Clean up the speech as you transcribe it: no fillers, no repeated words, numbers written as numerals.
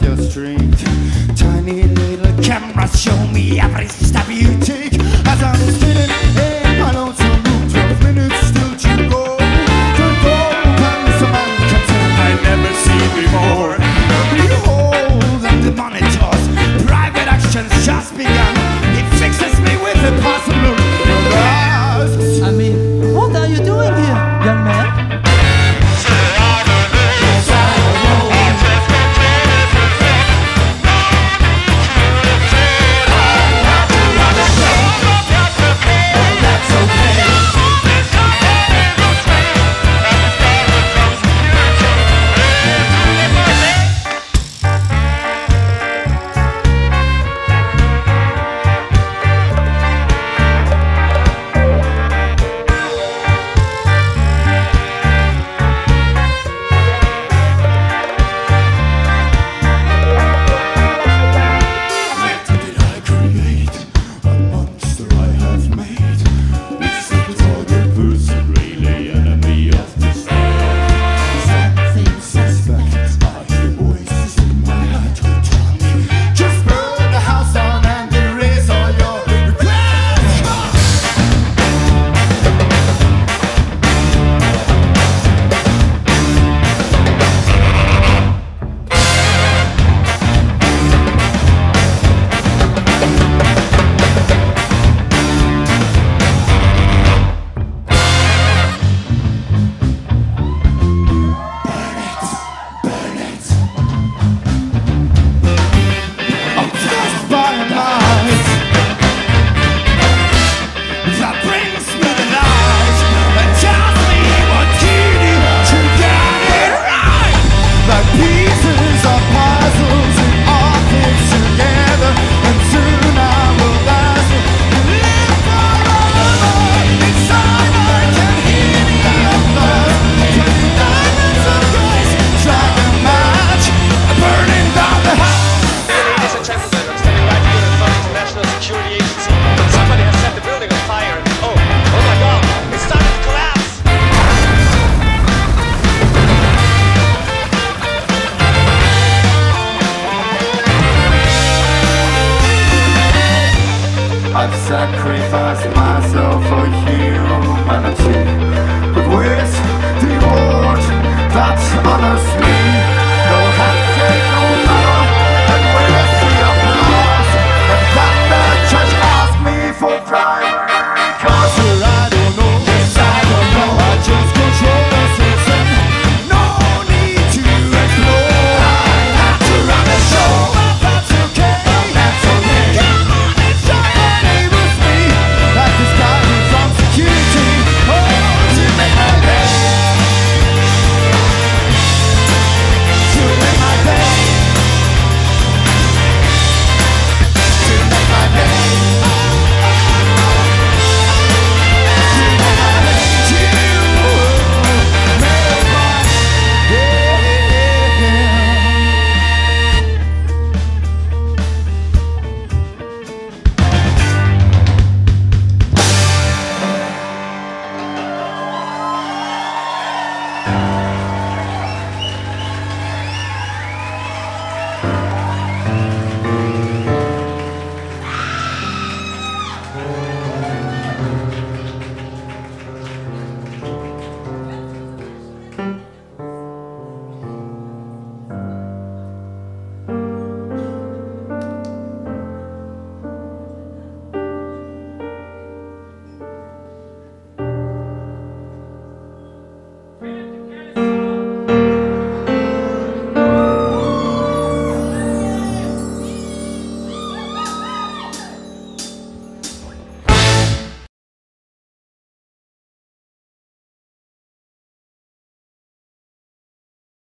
your street. Tiny little cameras show me every step you take. As I'm spinning in my lonesome room, 12 minutes still to go. Don't go, can someone pretend I never see before. Behold, and the monitors, private actions just begun. It fixes me with a possible asks. I mean, what are you doing here, young man? I've sacrificed myself for humanity, but with the reward that honors me.